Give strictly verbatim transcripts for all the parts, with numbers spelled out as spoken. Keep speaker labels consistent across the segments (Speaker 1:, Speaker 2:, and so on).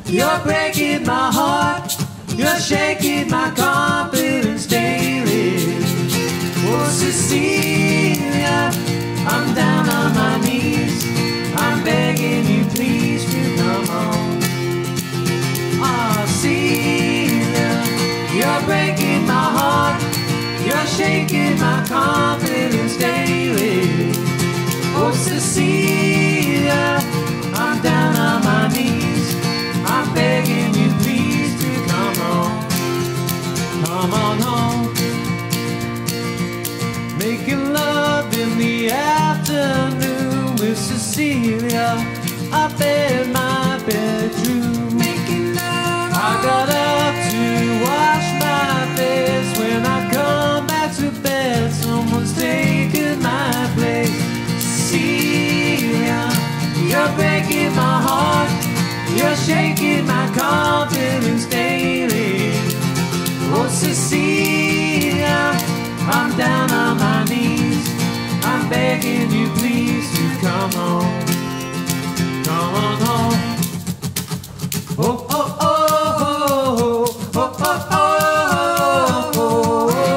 Speaker 1: You're breaking my heart. You're shaking my confidence daily. Oh, Cecilia, I'm down on my knees. I'm begging you, please, to come home. Oh, Celia, you're breaking my heart. You're shaking my confidence daily. Oh, Cecilia, I'm down on my knees. I'm begging you, please, to come home. Come on home. Making love in the afternoon with Cecilia up in my bedroom. Making love. I got up to wash my face. When I come back to bed, someone's taken my place. Cecilia, you're breaking my heart. You're shaking my confidence daily. Oh, Cecilia, I'm down on my knees. I'm begging you, please, to come home. Come on home. Oh, oh, oh, oh, oh, oh, oh, oh, oh, oh.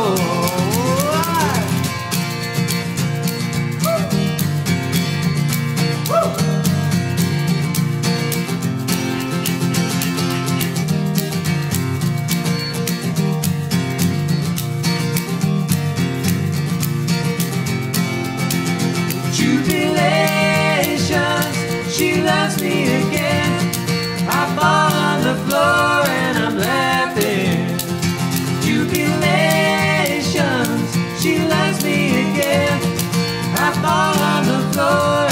Speaker 1: Jubilations, she loves me again. I fall on the floor and I'm laughing. Jubilations, she loves me again. I fall on the floor